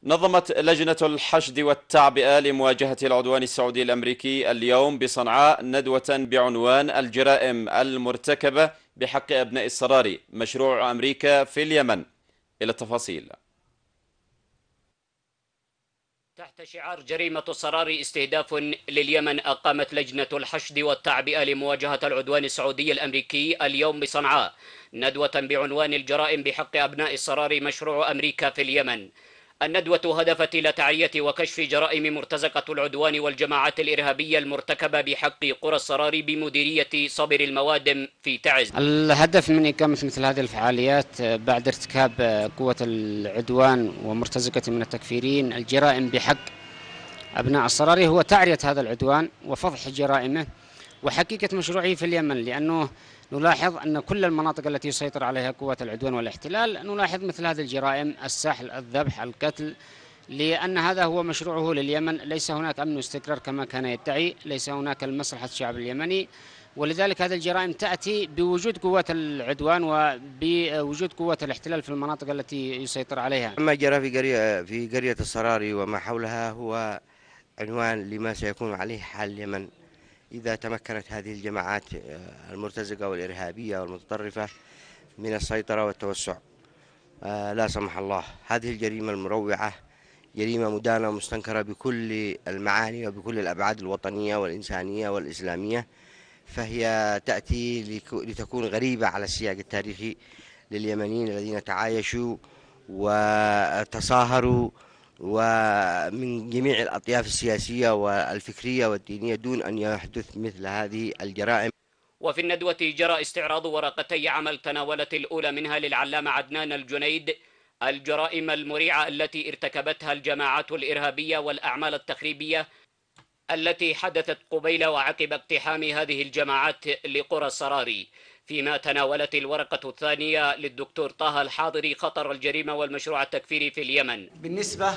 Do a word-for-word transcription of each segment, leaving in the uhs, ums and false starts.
نظمت لجنة الحشد والتعبئة لمواجهة العدوان السعودي الأمريكي اليوم بصنعاء ندوة بعنوان الجرائم المرتكبة بحق أبناء الصراري، مشروع أمريكا في اليمن. إلى التفاصيل. تحت شعار جريمة الصراري استهداف لليمن، أقامت لجنة الحشد والتعبئة لمواجهة العدوان السعودي الأمريكي اليوم بصنعاء ندوة بعنوان الجرائم بحق أبناء الصراري، مشروع أمريكا في اليمن. الندوة هدفت إلى تعرية وكشف جرائم مرتزقة العدوان والجماعات الإرهابية المرتكبة بحق قرى الصراري بمديرية صبر الموادم في تعز. الهدف من إقامة مثل هذه الفعاليات بعد ارتكاب قوة العدوان ومرتزقة من التكفيريين الجرائم بحق أبناء الصراري هو تعرية هذا العدوان وفضح جرائمه وحقيقة مشروعه في اليمن، لأنه نلاحظ أن كل المناطق التي يسيطر عليها قوة العدوان والاحتلال نلاحظ مثل هذه الجرائم: السحل، الذبح، القتل، لأن هذا هو مشروعه لليمن. ليس هناك أمن واستقرار كما كان يدعي، ليس هناك لمصلحة الشعب اليمني، ولذلك هذه الجرائم تأتي بوجود قوة العدوان وبوجود قوة الاحتلال في المناطق التي يسيطر عليها. ما جرى في قرية في قرية الصراري وما حولها هو عنوان لما سيكون عليه حال اليمن إذا تمكنت هذه الجماعات المرتزقة والإرهابية والمتطرفة من السيطرة والتوسع. لا سمح الله، هذه الجريمة المروعة جريمة مدانة ومستنكرة بكل المعاني وبكل الأبعاد الوطنية والإنسانية والإسلامية، فهي تأتي لتكون غريبة على السياق التاريخي لليمنيين الذين تعايشوا وتصاهروا ومن جميع الأطياف السياسية والفكرية والدينية دون أن يحدث مثل هذه الجرائم. وفي الندوة جرى استعراض ورقتي عمل تناولت الأولى منها للعلامة عدنان الجنيد الجرائم المريعة التي ارتكبتها الجماعات الإرهابية والأعمال التخريبية التي حدثت قبيل وعقب اقتحام هذه الجماعات لقرى الصراري، فيما تناولت الورقة الثانية للدكتور طه الحاضري خطر الجريمة والمشروع التكفيري في اليمن. بالنسبة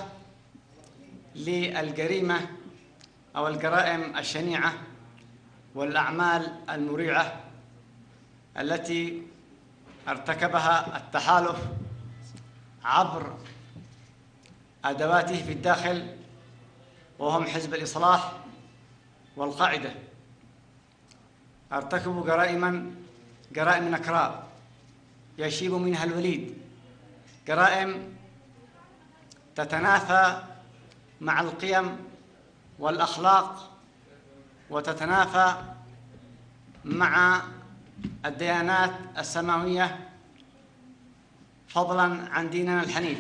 للجريمة أو الجرائم الشنيعة والأعمال المريعة التي ارتكبها التحالف عبر أدواته في الداخل وهم حزب الإصلاح والقاعدة، ارتكبوا جرائما جرائم نكراء يشيب منها الوليد، جرائم تتنافى مع القيم والأخلاق وتتنافى مع الديانات السماوية فضلا عن ديننا الحنيف.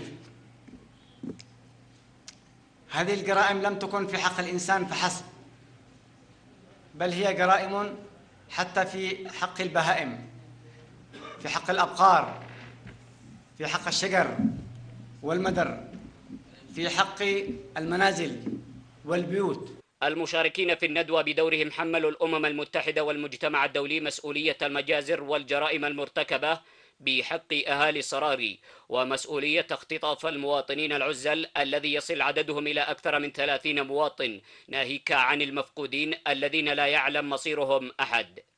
هذه الجرائم لم تكن في حق الإنسان فحسب، بل هي جرائم حتى في حق البهائم، في حق الأبقار، في حق الشجر والمدر، في حق المنازل والبيوت. المشاركين في الندوة بدورهم حملوا الأمم المتحدة والمجتمع الدولي مسؤولية المجازر والجرائم المرتكبة بحق أهالي الصراري، ومسؤولية اختطاف المواطنين العزل الذي يصل عددهم إلى أكثر من ثلاثين مواطن، ناهيك عن المفقودين الذين لا يعلم مصيرهم أحد.